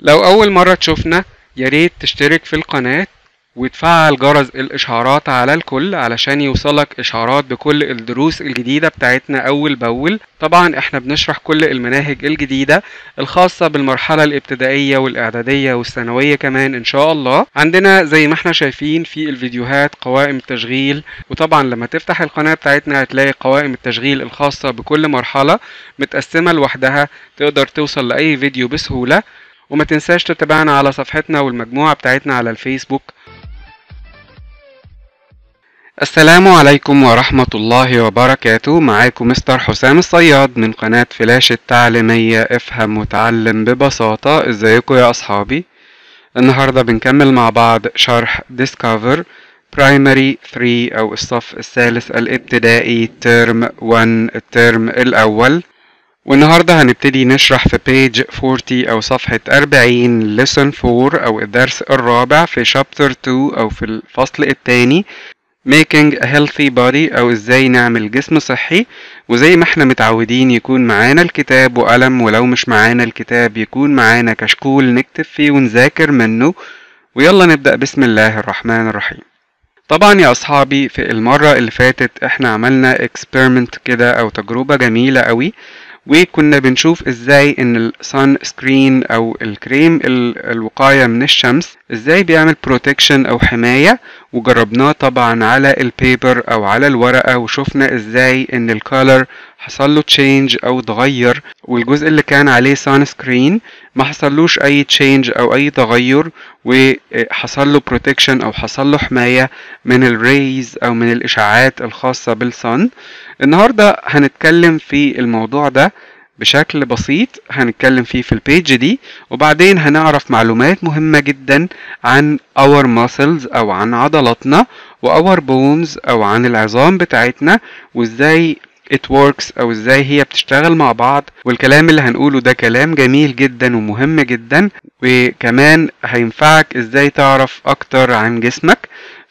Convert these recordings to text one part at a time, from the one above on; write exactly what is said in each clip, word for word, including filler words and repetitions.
لو أول مرة تشوفنا ياريت تشترك في القناة وتفعل جرس الإشعارات على الكل علشان يوصلك إشعارات بكل الدروس الجديدة بتاعتنا أول بأول. طبعا احنا بنشرح كل المناهج الجديدة الخاصة بالمرحلة الابتدائية والإعدادية والثانوية كمان إن شاء الله. عندنا زي ما احنا شايفين في الفيديوهات قوائم التشغيل، وطبعا لما تفتح القناة بتاعتنا هتلاقي قوائم التشغيل الخاصة بكل مرحلة متقسمة لوحدها، تقدر توصل لأي فيديو بسهولة. وما تنساش تتابعنا على صفحتنا والمجموعة بتاعتنا على الفيسبوك. السلام عليكم ورحمة الله وبركاته. معاكم مستر حسام الصياد من قناة فلاش التعليمية افهم وتعلم ببساطة. ازيكم يا اصحابي؟ النهاردة بنكمل مع بعض شرح Discover Primary ثلاثة او الصف الثالث الابتدائي ترم واحد الترم الاول. والنهاردة هنبتدي نشرح في page أربعين أو صفحة أربعين lesson أربعة أو الدرس الرابع في chapter اتنين أو في الفصل الثاني making a healthy body أو ازاي نعمل جسم صحي. وزي ما احنا متعودين يكون معانا الكتاب وقلم، ولو مش معانا الكتاب يكون معانا كشكول نكتب فيه ونذاكر منه. ويلا نبدأ بسم الله الرحمن الرحيم. طبعا يا اصحابي في المرة اللي فاتت احنا عملنا experiment كده او تجربة جميلة قوي، وكنا بنشوف ازاي ان الصن سكرين او الكريم الوقاية من الشمس ازاي بيعمل بروتكشن او حماية، وجربناه طبعا على البيبر او على الورقة، وشوفنا ازاي ان الكالر حصل له تشينج او اتغير، والجزء اللي كان عليه سان سكرين ما حصلوش اي تشينج او اي تغير، وحصل له بروتكشن او حصل له حماية من الريز او من الاشعاعات الخاصة بالصن. النهاردة هنتكلم في الموضوع ده بشكل بسيط، هنتكلم فيه في البيج دي، وبعدين هنعرف معلومات مهمة جدا عن our muscles او عن عضلاتنا، و our bones او عن العظام بتاعتنا، وازاي it works او ازاي هي بتشتغل مع بعض. والكلام اللي هنقوله ده كلام جميل جدا ومهم جدا، وكمان هينفعك ازاي تعرف اكتر عن جسمك.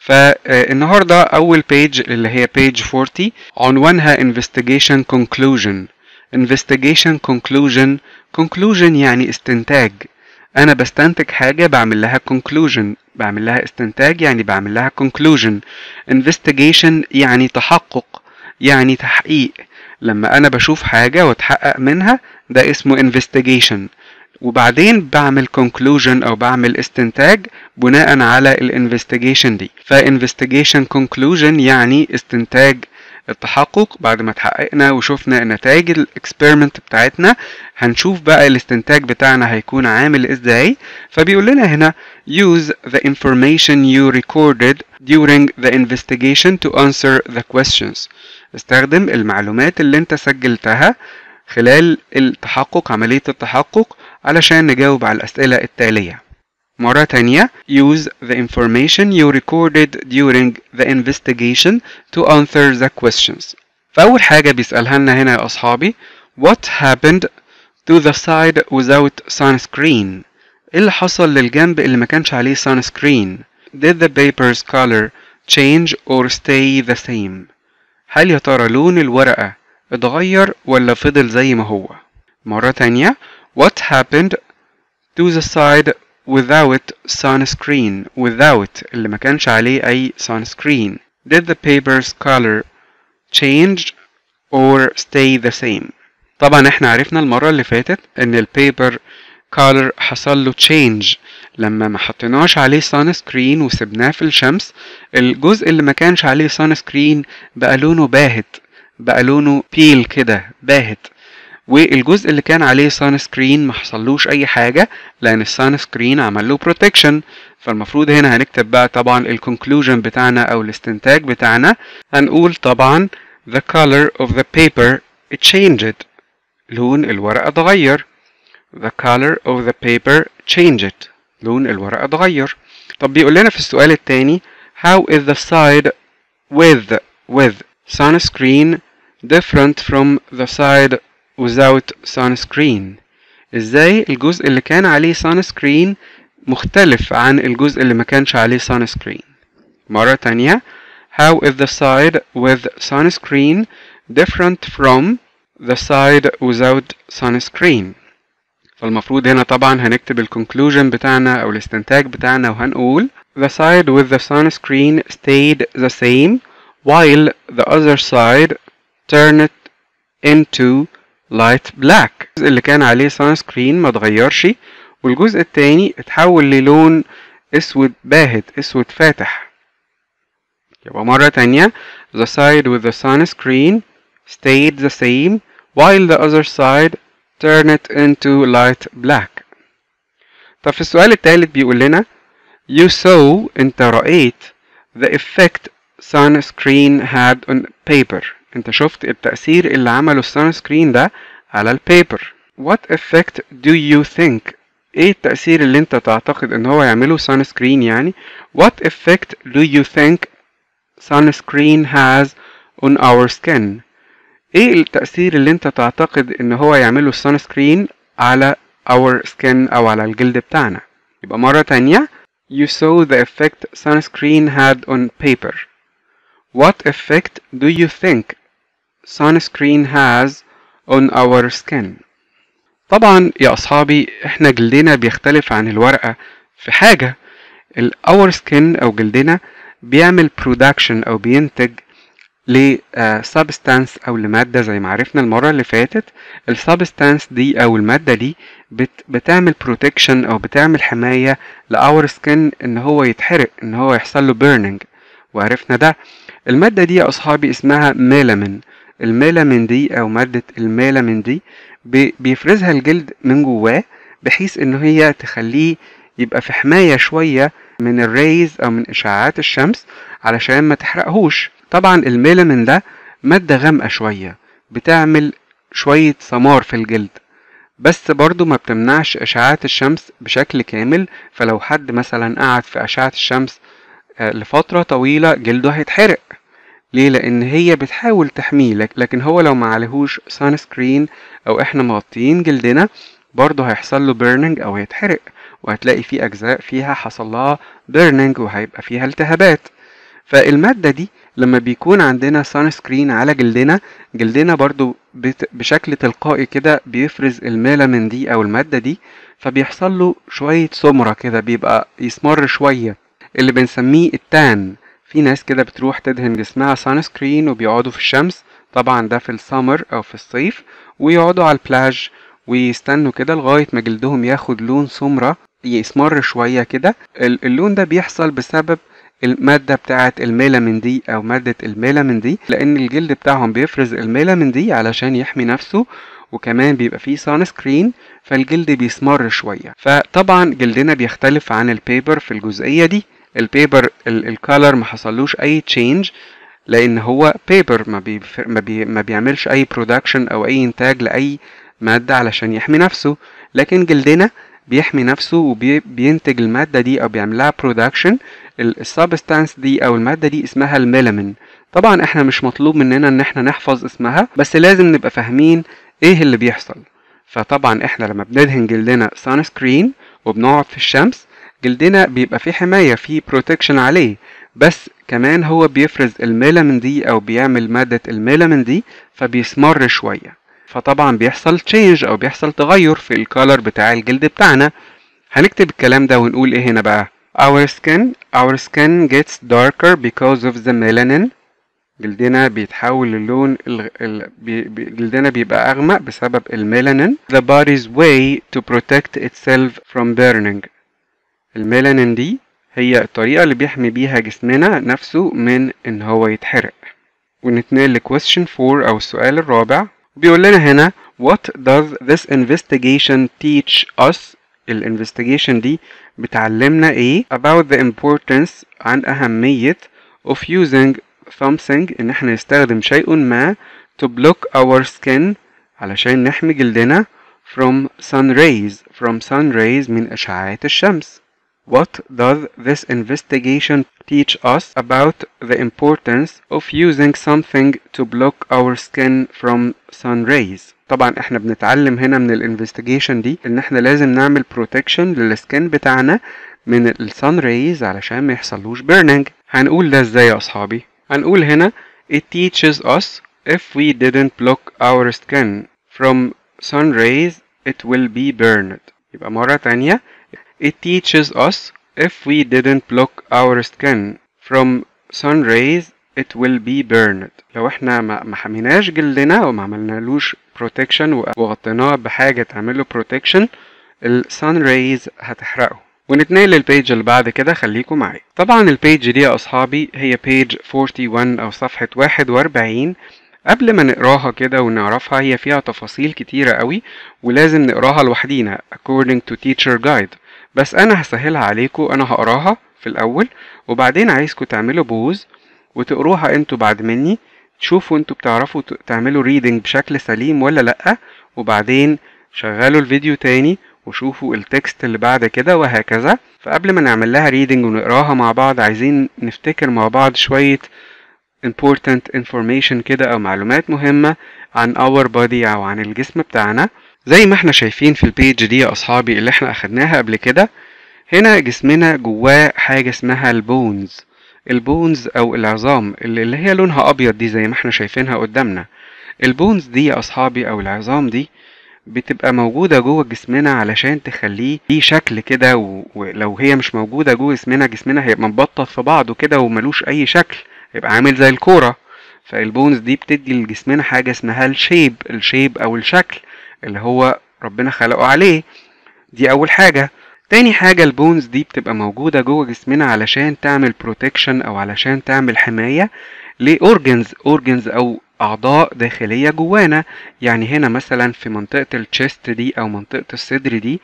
فالنهاردة اول بيج اللي هي بيج أربعين عنوانها investigation conclusion. investigation conclusion conclusion يعني استنتاج. انا بستنتج حاجة بعمل لها conclusion، بعمل لها استنتاج يعني بعمل لها conclusion. investigation يعني تحقق، يعني تحقيق. لما انا بشوف حاجة واتحقق منها ده اسمه investigation، وبعدين بعمل conclusion او بعمل استنتاج بناء على الانفستيجيشن دي. فانفستيجيشن conclusion يعني استنتاج التحقق. بعد ما تحققنا وشوفنا نتائج الاكسبيرمنت بتاعتنا هنشوف بقى الاستنتاج بتاعنا هيكون عامل ازاي. فبيقول لنا هنا use the information you recorded during the investigation to answer the questions. استخدم المعلومات اللي انت سجلتها خلال التحقق، عملية التحقق، علشان نجاوب على الأسئلة التالية. مرة تانية use the information you recorded during the investigation to answer the questions. فأول حاجة بيسألها لنا هنا يا أصحابي what happened to the side without sunscreen؟ إيه اللي حصل للجنب اللي ما كانش عليه sunscreen؟ did the paper's color change or stay the same؟ هل يا ترى لون الورقة اتغير ولا فضل زي ما هو؟ مرة تانية what happened to the side without sunscreen؟ without اللي ما كانش عليه أي sunscreen. did the paper's color change or stay the same؟ طبعا احنا عرفنا المرة اللي فاتت ان البيبر color حصل له change لما ما حطيناش عليه sunscreen وسبناه في الشمس. الجزء اللي ما كانش عليه sunscreen بقى لونه باهت، بقى لونه بيل كده باهت، والجزء اللي كان عليه سان سكرين ما حصلوش اي حاجه لان السان سكرين عمل له بروتكشن. فالمفروض هنا هنكتب بقى طبعا الكونكلوجن بتاعنا او الاستنتاج بتاعنا. هنقول طبعا the color of the paper changed، لون الورقه اتغير. the color of the paper changed، لون الورقه اتغير. طب بيقول لنا في السؤال الثاني how is the side with with sunscreen different from the side without sunscreen؟ ازاي الجزء اللي كان عليه sunscreen مختلف عن الجزء اللي ما كانش عليه sunscreen؟ مرة تانية how is the side with sunscreen different from the side without sunscreen؟ فالمفروض هنا طبعا هنكتب الكونكلوجن بتاعنا او الاستنتاج بتاعنا وهنقول The side with the sunscreen stayed the same while the other side turned into light black. الجزء اللي كان عليه sunscreen ما اتغيرش، والجزء التاني اتحول للون اسود باهت، اسود فاتح. يبقى مرة تانية The side with the sunscreen stayed the same while the other side turned into light black. طب في السؤال الثالث بيقول لنا You saw انت رأيت the effect sunscreen had on paper. انت شفت التأثير اللي عمله السانسكرين ده على البيبر. What effect do you think؟ ايه التأثير اللي انت تعتقد ان هو يعمله sunscreen يعني؟ What effect do you think sunscreen has on our skin؟ ايه التأثير اللي انت تعتقد ان هو يعمله sunscreen على our skin او على الجلد بتاعنا؟ يبقى مرة تانية You saw the effect sunscreen had on paper. What effect do you think sunscreen has on our skin؟ طبعا يا أصحابي احنا جلدنا بيختلف عن الورقة في حاجة. ال our skin أو جلدنا بيعمل production أو بينتج ل uh, substance أو لمادة زي ما عرفنا المرة اللي فاتت. ال substance دي أو المادة دي بت بتعمل protection أو بتعمل حماية ل our skin إن هو يتحرق، إن هو يحصل له burning، وعرفنا ده. المادة دي يا أصحابي اسمها ميلامين. الميلامين دي أو مادة الميلامين دي بيفرزها الجلد من جواه بحيث إن هي تخليه يبقى في حماية شوية من الريز أو من إشعاعات الشمس علشان ما تحرقهوش. طبعا الميلامين ده مادة غامقة شوية بتعمل شوية سمار في الجلد، بس برضو ما بتمنعش إشعاعات الشمس بشكل كامل. فلو حد مثلا قعد في أشعة الشمس لفترة طويلة جلده هيتحرق. ليه؟ لأن هي بتحاول تحميه، لكن هو لو ما عليهوش سان سكرين أو إحنا مغطيين جلدنا برضه هيحصل له بيرنينج أو هيتحرق، وهتلاقي فيه أجزاء فيها حصل لها بيرنينج وهيبقى فيها التهابات. فالمادة دي لما بيكون عندنا سان سكرين على جلدنا، جلدنا برضه بشكل تلقائي كده بيفرز الميلامين دي أو المادة دي، فبيحصل له شوية سمرة كده، بيبقى يسمر شوية اللي بنسميه التان. في ناس كده بتروح تدهن جسمها سان سكرين وبيقعدوا في الشمس، طبعا ده في السمر او في الصيف، ويقعدوا على البلاج ويستنوا كده لغاية ما جلدهم ياخد لون سمرة يسمر شوية كده. اللون ده بيحصل بسبب المادة بتاعة الميلامين دي او مادة الميلامين دي، لان الجلد بتاعهم بيفرز الميلامين دي علشان يحمي نفسه، وكمان بيبقى فيه سان سكرين فالجلد بيسمر شوية. فطبعا جلدنا بيختلف عن البيبر في الجزئية دي. البيبر الكالر ما حصلوش اي تشينج لان هو بيبر ما, بي ما, بي ما بيعملش اي برودكشن او اي انتاج لاي مادة علشان يحمي نفسه، لكن جلدنا بيحمي نفسه وبينتج المادة دي او بيعملها برودكشن. السبستانس دي او المادة دي اسمها الميلامين. طبعا احنا مش مطلوب مننا ان احنا نحفظ اسمها، بس لازم نبقى فاهمين ايه اللي بيحصل. فطبعا احنا لما بندهن جلدنا سان سكرين وبنقعد في الشمس، جلدنا بيبقى فيه حماية، فيه بروتكشن عليه، بس كمان هو بيفرز الميلامين دي او بيعمل مادة الميلامين دي فبيسمر شوية، فطبعا بيحصل تشينج او بيحصل تغير في الكالر بتاع الجلد بتاعنا. هنكتب الكلام ده ونقول ايه هنا بقى. our skin our skin gets darker because of the melanin. جلدنا بيتحول للون ال... ال... بي... بي... جلدنا بيبقى اغمق بسبب الميلانين. the body's way to protect itself from burning. الميلانين دي هي الطريقة اللي بيحمي بيها جسمنا نفسه من ان هو يتحرق. ونتنقل ل question four او السؤال الرابع، بيقول لنا هنا what does this investigation teach us؟ الانفستيجيشن دي بتعلمنا ايه about the importance عن اهمية of using something ان احنا نستخدم شيء ما to block our skin علشان نحمي جلدنا from sun rays from sun rays من اشعاعات الشمس. What does this investigation teach us about the importance of using something to block our skin from sun rays؟ طبعا احنا بنتعلم هنا من الانفستيجيشن دي ان احنا لازم نعمل بروتكشن للسكن بتاعنا من السان ريز علشان ما يحصلوش burning. هنقول ده ازاي يا اصحابي؟ هنقول هنا it teaches us if we didn't block our skin from sun rays it will be burned. يبقى مرة تانية it teaches us if we didn't block our skin from sun rays it will be burned. لو احنا ما حميناش جلدنا وما عملنالوش protection وغطيناه بحاجة تعمله protection ال sun rays هتحرقه. ونتنقل للبيج اللي بعد كده، خليكم معايا. طبعا البيج دي يا اصحابي هي بيج واحد وأربعين او صفحة واحد وأربعين. قبل ما نقراها كده ونعرفها هي فيها تفاصيل كتيرة قوي ولازم نقراها لوحدينا according to teacher guide، بس انا هسهلها عليكم. انا هقراها في الاول وبعدين عايزكم تعملوا بوز وتقروها انتوا بعد مني، تشوفوا انتوا بتعرفوا تعملوا reading بشكل سليم ولا لأ، وبعدين شغلوا الفيديو تاني وشوفوا التكست اللي بعد كده وهكذا. فقبل ما نعمل لها reading ونقراها مع بعض عايزين نفتكر مع بعض شوية important information كده او معلومات مهمة عن our body او عن الجسم بتاعنا. زي ما احنا شايفين في البيج دي يا اصحابي اللي احنا اخدناها قبل كده، هنا جسمنا جواه حاجة اسمها البونز. البونز او العظام اللي هي لونها ابيض دي زي ما احنا شايفينها قدامنا. البونز دي يا اصحابي او العظام دي بتبقى موجودة جوه جسمنا علشان تخليه ليه شكل كده، ولو هي مش موجودة جوه جسمنا جسمنا هيبقى مبطط في بعضه كده وملوش اي شكل، يبقى عامل زي الكورة. فالبونز دي بتدي لجسمنا حاجة اسمها الشيب. الشيب او الشكل اللي هو ربنا خلقه عليه. دي اول حاجة. تاني حاجة البونز دي بتبقى موجودة جوه جسمنا علشان تعمل بروتكشن او علشان تعمل حماية لأورجنز أورجنز او اعضاء داخلية جوانا. يعني هنا مثلا في منطقة الشيست دي او منطقة الصدر دي،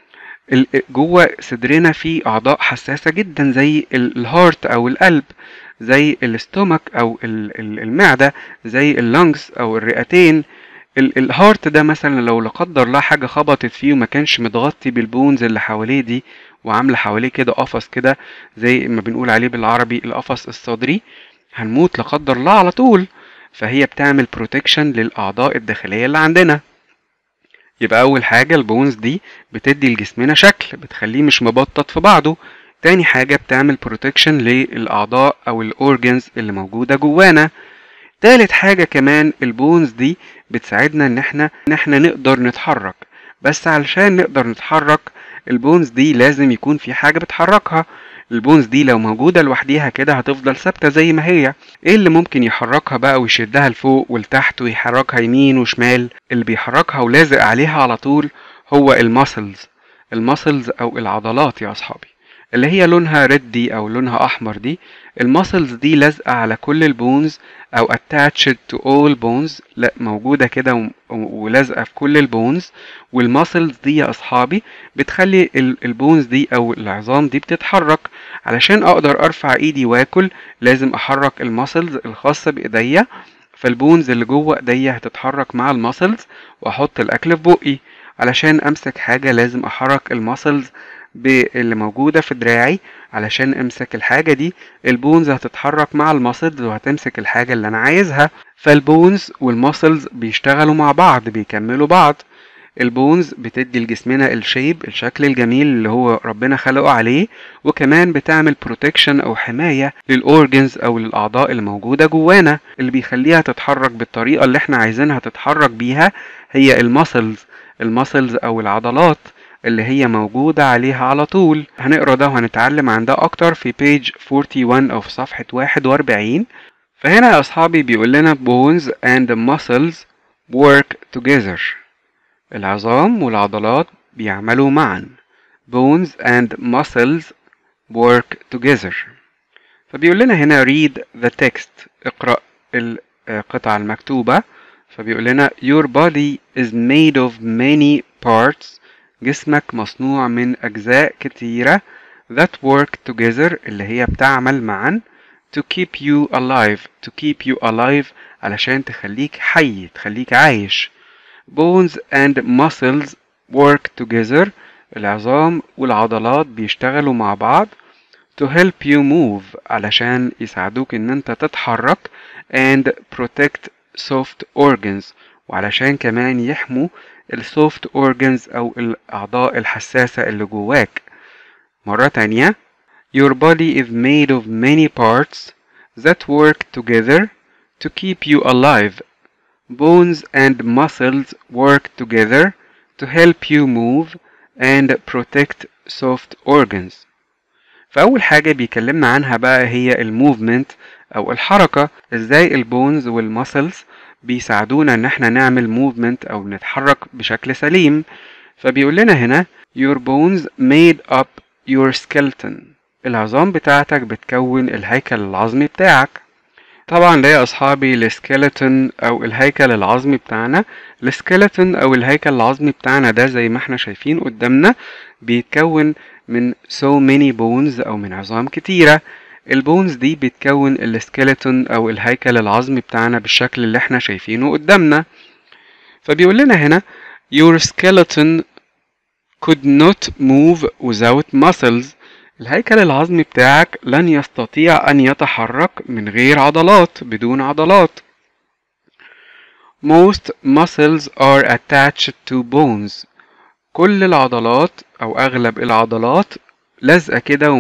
جوه صدرنا في اعضاء حساسة جدا زي الهارت او القلب، زي الاستومك او المعدة، زي اللنجز او الرئتين. الهارت ده مثلا لو لا قدر الله حاجة خبطت فيه وما كانش متغطي بالبونز اللي حواليه دي وعاملة حواليه كده قفص كده زي ما بنقول عليه بالعربي القفص الصدري، هنموت لا قدر الله على طول. فهي بتعمل بروتكشن للأعضاء الداخلية اللي عندنا. يبقى أول حاجة البونز دي بتدي لجسمنا شكل، بتخليه مش مبطط في بعضه. تاني حاجة بتعمل بروتكشن للأعضاء أو الأورجنز اللي موجودة جوانا. تالت حاجة كمان البونز دي بتساعدنا إن احنا إن احنا نقدر نتحرك، بس علشان نقدر نتحرك البونز دي لازم يكون في حاجة بتحركها. البونز دي لو موجودة لوحديها كده هتفضل ثابتة زي ما هي. ايه اللي ممكن يحركها بقى ويشدها لفوق ولتحت ويحركها يمين وشمال؟ اللي بيحركها ولازق عليها على طول هو الماسلز. الماسلز او العضلات يا اصحابي اللي هي لونها ريد دي او لونها احمر دي. الماسلز دي لازقة على كل البونز او attached to all bones، لا موجودة كده ولازقة في كل البونز. والماسلز دي يا اصحابي بتخلي البونز دي او العظام دي بتتحرك. علشان اقدر ارفع ايدي واكل لازم احرك الماسلز الخاصة بايديا، فالبونز اللي جوه ايديا هتتحرك مع الماسلز واحط الاكل في بقي. علشان امسك حاجة لازم احرك الماسلز اللي موجودة في دراعي علشان امسك الحاجة دي. البونز هتتحرك مع الماسلز وهتمسك الحاجة اللي انا عايزها. فالبونز والماسلز بيشتغلوا مع بعض بيكملوا بعض. البونز بتدي لجسمنا الشيب الشكل الجميل اللي هو ربنا خلقه عليه، وكمان بتعمل بروتكشن او حماية للأورجنز او للأعضاء اللي موجودة جوانا. اللي بيخليها تتحرك بالطريقة اللي احنا عايزينها تتحرك بيها هي الماسلز. الماسلز او العضلات اللي هي موجودة عليها على طول. هنقرأ ده وهنتعلم عن ده اكتر في بيج واحد وأربعين او في صفحة واحد وأربعين. فهنا يا اصحابي بيقول لنا bones and muscles work together. العظام والعضلات بيعملوا معا. bones and muscles work together. فبيقول لنا هنا read the text. اقرأ القطعة المكتوبة. فبيقول لنا your body is made of many parts. جسمك مصنوع من أجزاء كتيرة that work together اللي هي بتعمل معا to keep you alive. to keep you alive علشان تخليك حي تخليك عايش. bones and muscles work together. العظام والعضلات بيشتغلوا مع بعض to help you move علشان يساعدوك ان انت تتحرك and protect soft organs وعلشان كمان يحموا السوفت اورجنز او الاعضاء الحساسة اللي جواك. مرة تانية your body is made of many parts that work together to keep you alive. bones and muscles work together to help you move and protect soft organs. فأول حاجة بيكلمنا عنها بقى هي الموفمنت أو الحركة، ازاي البونز والمسلز بيساعدونا ان احنا نعمل موفمنت او نتحرك بشكل سليم. فبيقول لنا هنا your bones made up your skeleton. العظام بتاعتك بتكون الهيكل العظمي بتاعك. طبعا ده يا اصحابي السكيلتون او الهيكل العظمي بتاعنا. السكيلتون او الهيكل العظمي بتاعنا ده زي ما احنا شايفين قدامنا بيتكون من so many bones او من عظام كتيرة. البونز دي بتكون السكيلتون او الهيكل العظمي بتاعنا بالشكل اللي احنا شايفينه قدامنا. فبيقول لنا هنا your skeleton could not move without muscles. الهيكل العظمي بتاعك لن يستطيع أن يتحرك من غير عضلات، بدون عضلات. Most muscles are attached to bones. كل العضلات أو أغلب العضلات لازقة كده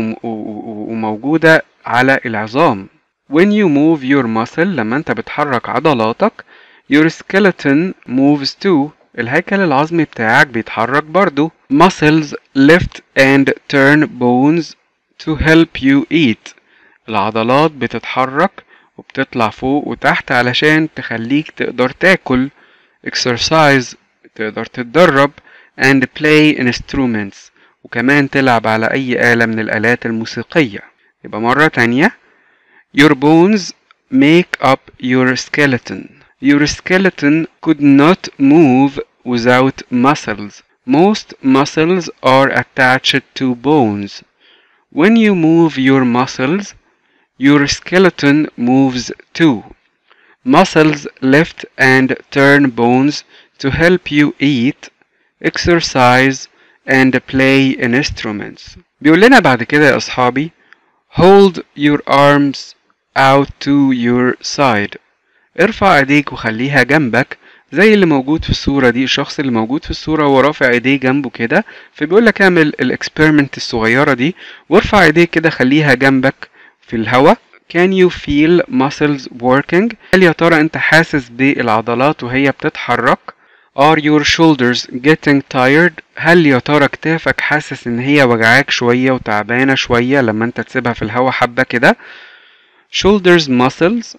وموجودة على العظام. When you move your muscle، لما أنت بتحرك عضلاتك your skeleton moves too. الهيكل العظمي بتاعك بيتحرك برضو. Muscles lift and turn bones to help you eat. العضلات بتتحرك وبتطلع فوق وتحت علشان تخليك تقدر تاكل. Exercise، تقدر تتدرب. And play instruments، وكمان تلعب على أي آلة من الآلات الموسيقية. يبقى مرة تانية your bones make up your skeleton. Your skeleton could not move without muscles. Most muscles are attached to bones. When you move your muscles, your skeleton moves too. Muscles lift and turn bones to help you eat, exercise, and play instruments. بيقول لنا بعد كده يا أصحابي hold your arms out to your side. ارفع ايديك وخليها جنبك زي اللي موجود في الصورة دي. الشخص اللي موجود في الصورة هو رافع ايديه جنبه كده، فبيقول لك اعمل الاكسبيرمنت الصغيرة دي وارفع ايديك كده خليها جنبك في الهواء. Can you feel muscles working؟ هل يا ترى انت حاسس بالعضلات وهي بتتحرك؟ Are your shoulders getting tired؟ هل يا ترى كتافك حاسس ان هي وجعاك شوية وتعبانة شوية لما انت تسيبها في الهواء حبة كده؟ Shoulders muscles،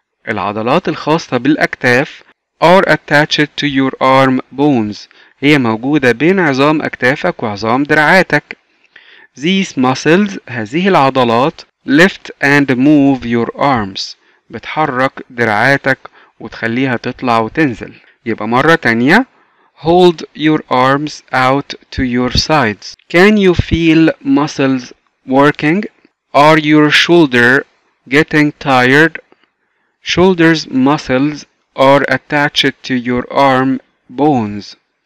العضلات الخاصة بالأكتاف are attached to your arm bones. هي موجودة بين عظام أكتافك وعظام دراعاتك. These muscles، هذه العضلات lift and move your arms. بتحرك دراعاتك وتخليها تطلع وتنزل. يبقى مرة تانية hold your arms out to your sides. Can you feel muscles working? Are your shoulders getting tired? Shoulders muscles are attached to your arm bones.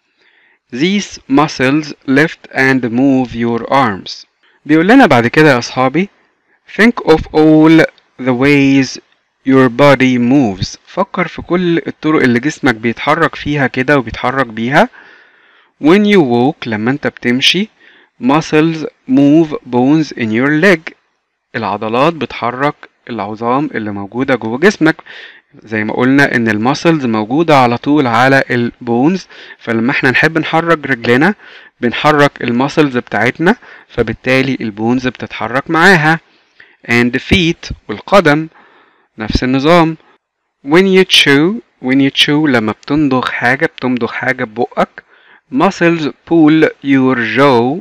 These muscles lift and move your arms. بيقول لنا بعد كده يا أصحابي think of all the ways your body moves. فكر في كل الطرق اللي جسمك بيتحرك فيها كده وبيتحرك بيها. When you walk، لما انت بتمشي muscles move bones in your leg. العضلات بتحرك العظام اللي موجودة جوه جسمك. زي ما قلنا ان المسلز موجودة على طول على البونز، فلما احنا نحب نحرك رجلنا بنحرك المسلز بتاعتنا، فبالتالي البونز بتتحرك معاها. and feet، والقدم نفس النظام. when you chew when you chew لما بتمضغ حاجة بتمضغ حاجة ببقك muscles pull your jaw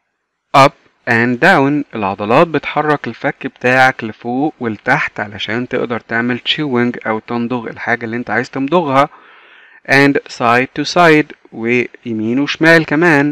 up and down. العضلات بتحرك الفك بتاعك لفوق ولتحت علشان تقدر تعمل chewing أو تمضغ الحاجة اللي انت عايز تمضغها. and side to side، ويمين وشمال كمان.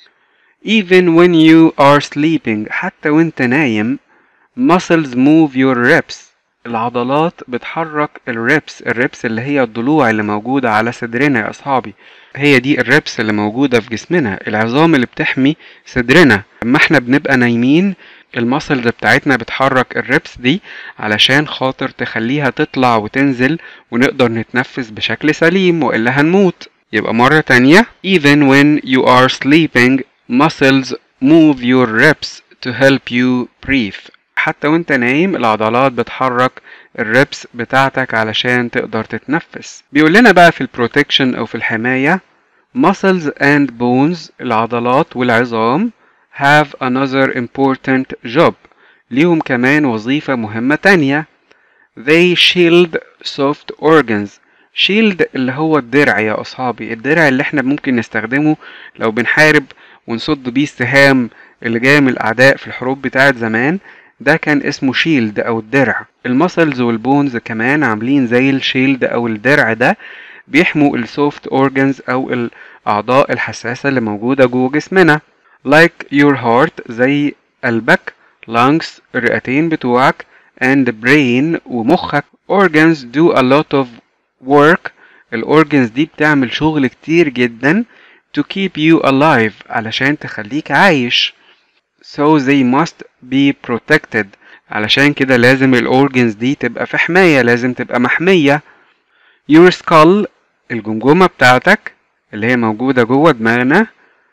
even when you are sleeping، حتى وانت نايم muscles move your ribs. العضلات بتحرك الريبس. الريبس اللي هي الضلوع اللي موجودة على صدرنا يا أصحابي، هي دي الريبس اللي موجودة في جسمنا، العظام اللي بتحمي صدرنا. لما احنا بنبقى نايمين المسلز بتاعتنا بتحرك الريبس دي علشان خاطر تخليها تطلع وتنزل ونقدر نتنفس بشكل سليم وإلا هنموت. يبقى مرة تانية even when you are sleeping muscles move your ribs to help you breathe. حتى وانت نايم العضلات بتحرك الريبس بتاعتك علشان تقدر تتنفس. بيقول لنا بقى في البروتكشن او في الحماية muscles and bones العضلات والعظام have another important job ليهم كمان وظيفة مهمة تانية. they shield soft organs. shield اللي هو الدرع يا أصحابي، الدرع اللي احنا ممكن نستخدمه لو بنحارب ونصد بيه السهام اللي جاية من الأعداء في الحروب بتاعت زمان، ده كان اسمه شيلد أو الدرع. المسلز والبونز كمان عاملين زي الشيلد أو الدرع ده، بيحموا السوفت اورجنز أو الأعضاء الحساسة اللي موجودة جوه جسمنا. like your heart زي قلبك، lungs الرئتين بتوعك، and brain ومخك. organs do a lot of work. الأورجنز دي بتعمل شغل كتير جدا to keep you alive علشان تخليك عايش. so they must be protected. علشان كده لازم الأورجنز دي تبقى في حماية، لازم تبقى محمية. your skull الجمجمة بتاعتك اللي هي موجودة جوه دماغنا.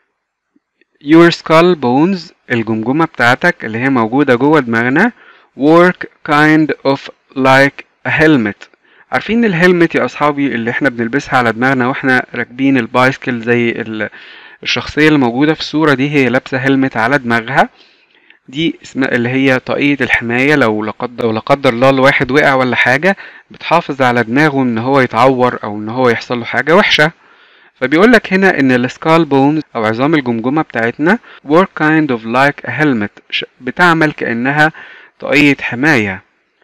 your skull bones الجمجمة بتاعتك اللي هي موجودة جوه دماغنا work kind of like a helmet. عارفين الهلمت يا أصحابي اللي احنا بنلبسها على دماغنا واحنا راكبين البايسكل، زي الشخصية اللي موجودة في الصورة دي هي لابسة هلمت على دماغها، دي اسمها اللي هي طاقية الحماية. لو لقدر, لا قدر الله الواحد وقع ولا حاجة بتحافظ على دماغه ان هو يتعور او ان هو يحصل له حاجة وحشة. فبيقولك هنا ان السكال بونز او عظام الجمجمة بتاعتنا work kind of like a helmet بتعمل كأنها طاقية حماية.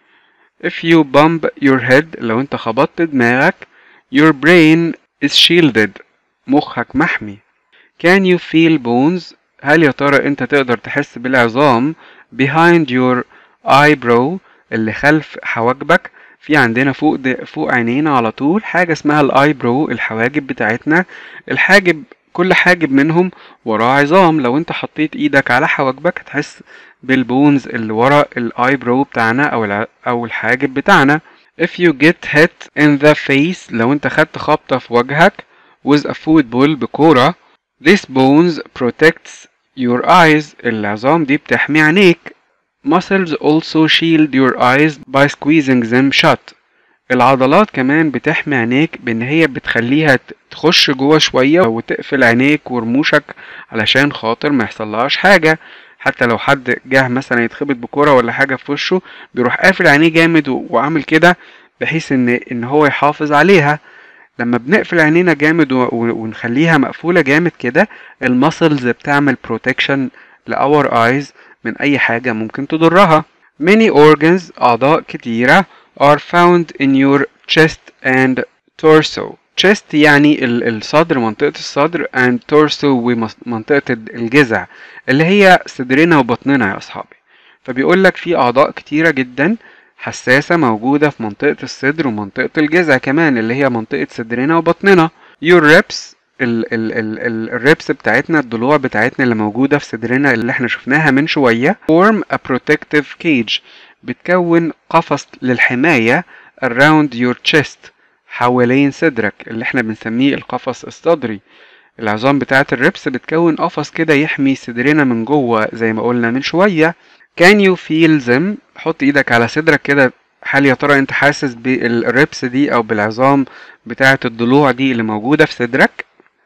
if you bump your head لو انت خبطت دماغك your brain is shielded مخك محمي. can you feel bones هل يا ترى انت تقدر تحس بالعظام behind your eyebrow اللي خلف حواجبك؟ في عندنا فوق فوق عينينا على طول حاجة اسمها الايبرو، الحواجب بتاعتنا. الحاجب كل حاجب منهم وراه عظام، لو انت حطيت ايدك على حواجبك هتحس بالبونز اللي ورا الايبرو بتاعنا او او الحاجب بتاعنا. if you get hit in the face لو انت خدت خبطة في وجهك with a football بكورة this bones protects your eyes العظام دي بتحمي عينيك. muscles also shield your eyes by squeezing them shut العضلات كمان بتحمي عينيك بان هي بتخليها تخش جوه شوية وتقفل عينيك ورموشك علشان خاطر ما يحصلهاش حاجة. حتى لو حد جه مثلا يتخبط بكرة ولا حاجة في وشه بيروح قافل عينيه جامد وعامل كده بحيث ان ان هو يحافظ عليها. لما بنقفل عينينا جامد ونخليها مقفولة جامد كده المسلز بتعمل protection لأور eyes من أي حاجة ممكن تضرها. many organs أعضاء كتيرة are found in your chest and torso. chest يعني الصدر، منطقة الصدر، and torso ومنطقة الجذع اللي هي صدرنا وبطننا يا أصحابي. فبيقولك في أعضاء كتيرة جدا حساسة موجودة في منطقة الصدر ومنطقة الجذع كمان اللي هي منطقة صدرنا وبطننا. your ribs ال ال ال الريبس بتاعتنا، الضلوع بتاعتنا اللي موجودة في صدرنا اللي احنا شفناها من شوية form a protective cage بتكون قفص للحماية around your chest حوالين صدرك اللي احنا بنسميه القفص الصدري. العظام بتاعت الريبس بتكون قفص كده يحمي صدرنا من جوه زي ما قلنا من شوية. can you feel them حط ايدك على صدرك كده، هل يا ترى انت حاسس بالريبس دي او بالعظام بتاعت الضلوع دي اللي موجودة في صدرك؟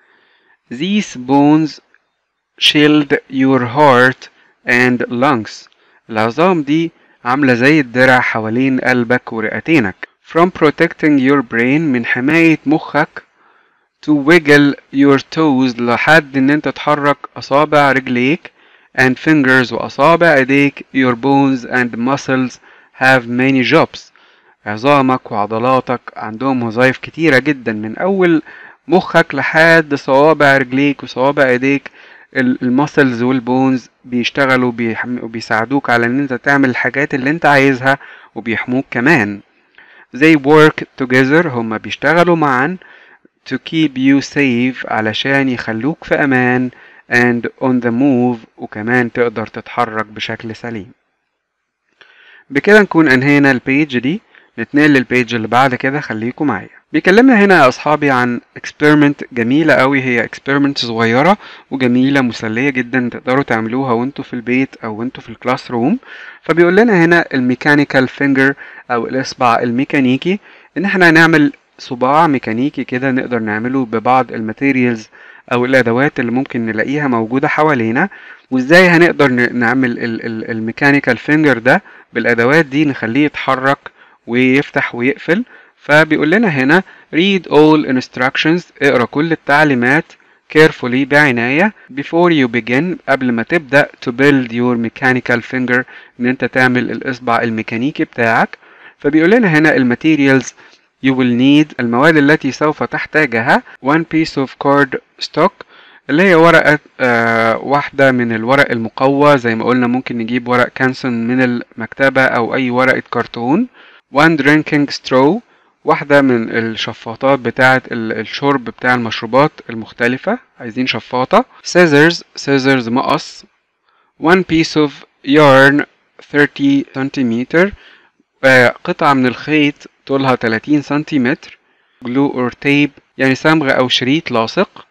these bones shield your heart and lungs العظام دي عاملة زي الدرع حوالين قلبك ورئتينك. from protecting your brain من حماية مخك to wiggle your toes لحد ان انت تحرك اصابع رجليك and fingers واصابع ايديك. your bones and muscles have many jobs عظامك وعضلاتك عندهم وظائف كتيرة جدا من اول مخك لحد صوابع رجليك وصوابع ايديك. المسلز والبونز بيشتغلوا وبيساعدوك على ان انت تعمل الحاجات اللي انت عايزها وبيحموك كمان. they work together هما بيشتغلوا معا to keep you safe علشان يخلوك في امان and on the move وكمان تقدر تتحرك بشكل سليم. بكده نكون انهينا البيج دي، نتنقل للبيج اللي بعد كده. خليكم معايا. بيكلمنا هنا يا اصحابي عن experiment جميلة قوي، هي experiment صغيرة وجميلة مسلية جدا تقدروا تعملوها وانتوا في البيت او وانتوا في الكلاس روم. فبيقول لنا هنا الميكانيكال فينجر او الاصبع الميكانيكي ان احنا هنعمل صباع ميكانيكي كده نقدر نعمله ببعض الماتيريالز او الادوات اللي ممكن نلاقيها موجودة حوالينا. وازاي هنقدر نعمل الميكانيكال فينجر ده بالادوات دي، نخليه يتحرك ويفتح ويقفل. فبيقول لنا هنا read all instructions، اقرا كل التعليمات carefully بعناية before you begin، قبل ما تبدأ to build your mechanical finger، ان انت تعمل الاصبع الميكانيكي بتاعك. فبيقول لنا هنا الماتيريالز you will need، المواد التي سوف تحتاجها one piece of card stock، اللي هي ورقة آه واحدة من الورق المقوى، زي ما قلنا ممكن نجيب ورق كانسون من المكتبة أو أي ورقة كرتون. one drinking straw، واحدة من الشفاطات بتاعة الشرب بتاع المشروبات المختلفة، عايزين شفاطة. scissors، scissors مقص. one piece of yarn thirty centimeter، آه قطعة من الخيط طولها ثلاثين سنتيمتر. glue or tape، يعني صمغ أو شريط لاصق.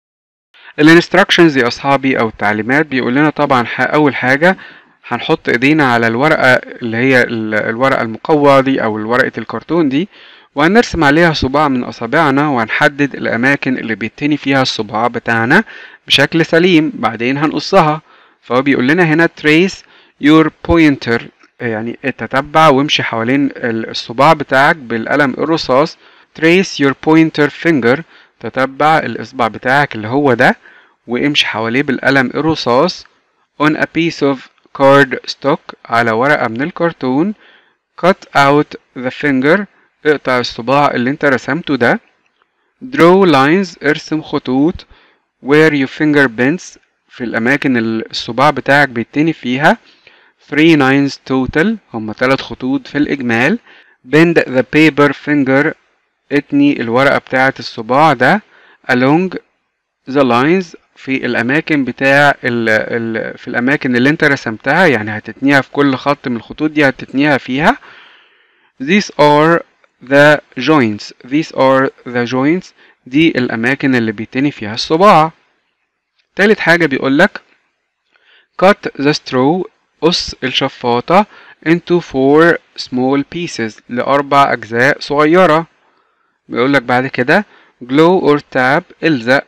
الانستراكشنز يا اصحابي او التعليمات بيقول لنا طبعا اول حاجه هنحط ايدينا على الورقه اللي هي الورقه المقوى دي او ورقه الكرتون دي، وهنرسم عليها صباع من اصابعنا، وهنحدد الاماكن اللي بيتني فيها الصباع بتاعنا بشكل سليم. بعدين هنقصها. فهو بيقول لنا هنا trace your pointer، يعني تتبع وامشي حوالين الصباع بتاعك بالقلم الرصاص. trace your pointer finger، تتبع الإصبع بتاعك اللي هو ده وامشي حواليه بالقلم الرصاص. on a piece of card stock، على ورقة من الكرتون. cut out the finger، اقطع الصباع اللي انت رسمته ده. draw lines، ارسم خطوط. where your finger bends، في الأماكن الصباع بتاعك بيتني فيها. three lines total، هم ثلاث خطوط في الإجمال. bend the paper finger، اتني الورقة بتاعة الصباع ده along the lines، في الأماكن بتاع ال ال في الأماكن اللي انت رسمتها، يعني هتتنيها في كل خط من الخطوط دي هتتنيها فيها. these are the joints، these are the joints، دي الأماكن اللي بيتني فيها الصباع. تالت حاجة بيقولك cut the straw، قص الشفاطة into four small pieces، لأربع أجزاء صغيرة. بيقولك بعد كده glue or tab، الزق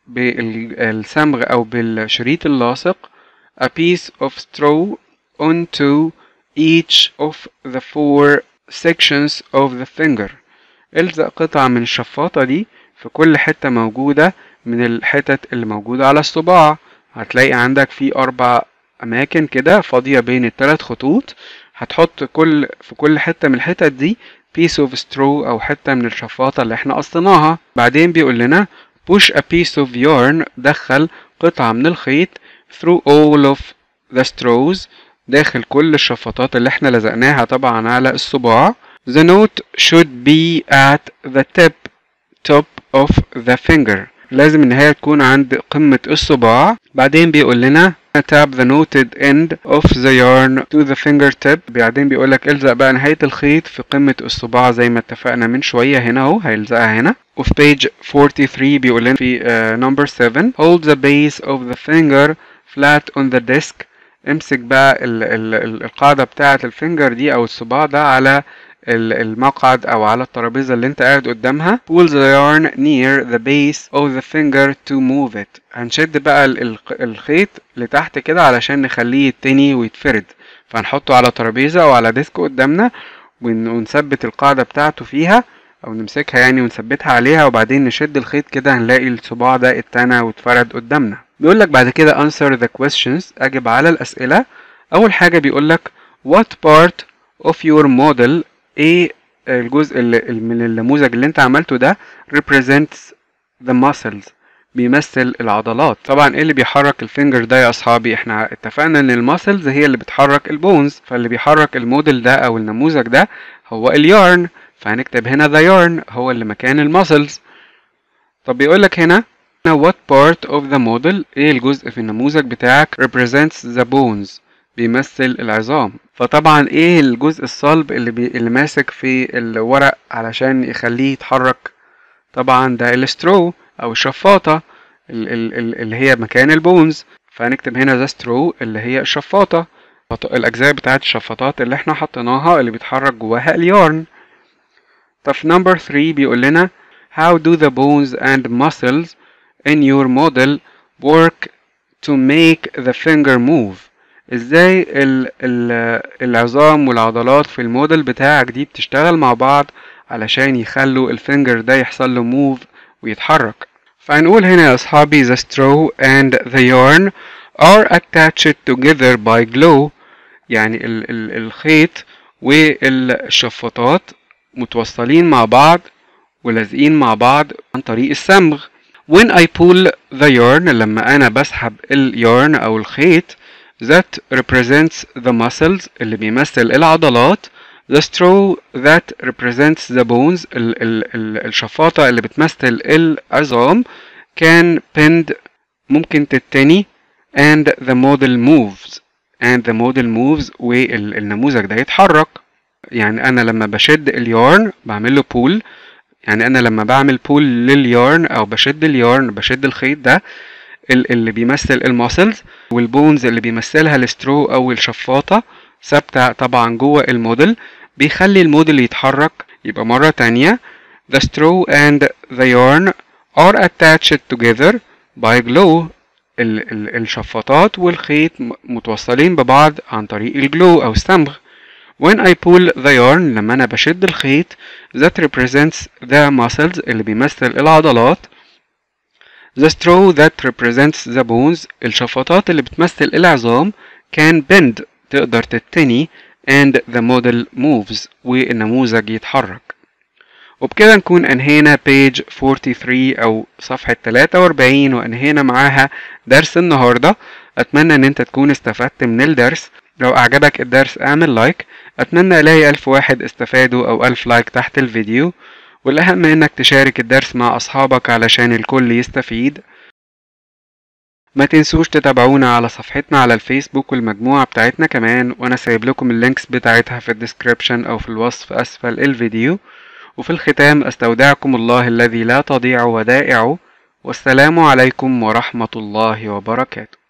بالصمغ أو بالشريط اللاصق a piece of straw onto each of the four sections of the finger، الزق قطعة من الشفاطة دي في كل حتة موجودة من الحتت اللي موجودة على الصباع. هتلاقي عندك في أربع أماكن كده فاضية بين الثلاث خطوط، هتحط كل في كل حتة من الحتت دي piece of straw أو حتة من الشفاطة اللي احنا قصيناها. بعدين بيقول لنا push a piece of yarn، دخل قطعة من الخيط through all of the straws، داخل كل الشفاطات اللي احنا لزقناها طبعا على الصباع. the note should be at the tip top of the finger، لازم ان هي تكون عند قمة الصباع. بعدين بيقول لنا tap the knotted end of the yarn to the fingertip، بعدين بيقول لك الزق بقى نهاية الخيط في قمة الصباع زي ما اتفقنا من شوية هنا اهو، هيلزقها هنا. وفي page forty-three بيقول لنا في uh, number seven hold the base of the finger flat on the disc، امسك بقى ال ال القاعدة بتاعة الفينجر دي او الصباع ده على المقعد او على الترابيزة اللي انت قاعد قدامها. pull the yarn near the base of the finger to move it، هنشد بقى الخيط لتحت كده علشان نخليه يتني ويتفرد، فهنحطه على ترابيزة او على ديسك قدامنا ونثبت القاعدة بتاعته فيها او نمسكها يعني ونثبتها عليها، وبعدين نشد الخيط كده هنلاقي الصباع ده اتنى واتفرد قدامنا. بيقولك بعد كده answer the questions، اجب على الاسئلة. اول حاجة بيقولك what part of your model، ايه الجزء اللي من النموذج اللي انت عملته ده represents the muscles، بيمثل العضلات. طبعا ايه اللي بيحرك الفينجر ده يا اصحابي؟ احنا اتفقنا ان الماسلز هي اللي بتحرك البونز، فاللي بيحرك الموديل ده او النموذج ده هو اليارن، فهنكتب هنا the yarn هو اللي مكان الماسلز. طب بيقولك هنا what part of the model، ايه الجزء في النموذج بتاعك represents the bones، بيمثل العظام. فطبعا ايه الجزء الصلب اللي, بي... اللي ماسك في الورق علشان يخليه يتحرك؟ طبعا ده السترو او الشفاطة اللي هي مكان البونز، فهنكتب هنا ذا سترو اللي هي الشفاطة، الاجزاء بتاعت الشفاطات اللي احنا حطيناها اللي بيتحرك جواها اليارن. طب في number three بيقول لنا how do the bones and muscles in your model work to make the finger move. ازاي ال ال العظام والعضلات في الموديل بتاعك دي بتشتغل مع بعض علشان يخلوا الفينجر ده يحصل له موف ويتحرك. فهنقول هنا يا اصحابي the straw and the yarn are attached together by glue. يعني ال ال الخيط والشفاطات متوصلين مع بعض ولازقين مع بعض عن طريق الصمغ. when I pull the yarn لما انا بسحب اليارن او الخيط that represents the muscles اللي بيمثل العضلات. the straw that represents the bones ال ال ال الشفاطة اللي بتمثل العظام can bend ممكن تتني and the model moves and the model moves والنموذج ده يتحرك. يعني انا لما بشد اليارن بعمل له pull، يعني انا لما بعمل بول لليارن او بشد اليارن بشد الخيط ده اللي بيمثل الماسلز، والبونز اللي بيمثلها السترو او الشفاطة ثابتة طبعا جوه الموديل بيخلي الموديل يتحرك. يبقى مرة تانية the straw and the yarn are attached together by glue. ال ال الشفاطات والخيط متوصلين ببعض عن طريق الجلو او الصمغ. when I pull the yarn لما انا بشد الخيط that represents the muscles اللي بيمثل العضلات. the straw that represents the bones الشفاطات اللي بتمثل العظام can bend تقدر تتني and the model moves والنموذج يتحرك. وبكده نكون انهينا page forty-three او صفحة تلاتة وأربعين وانهينا معاها درس النهاردة. اتمنى ان انت تكون استفدت من الدرس. لو اعجبك الدرس اعمل لايك. اتمنى الاقي الف واحد استفادوا او الف لايك تحت الفيديو، والاهم انك تشارك الدرس مع اصحابك علشان الكل يستفيد. ما تنسوش تتابعونا على صفحتنا على الفيسبوك والمجموعة بتاعتنا كمان، وانا سايب لكم اللينكس بتاعتها في الديسكريبشن او في الوصف اسفل الفيديو. وفي الختام استودعكم الله الذي لا تضيع ودائعه، والسلام عليكم ورحمة الله وبركاته.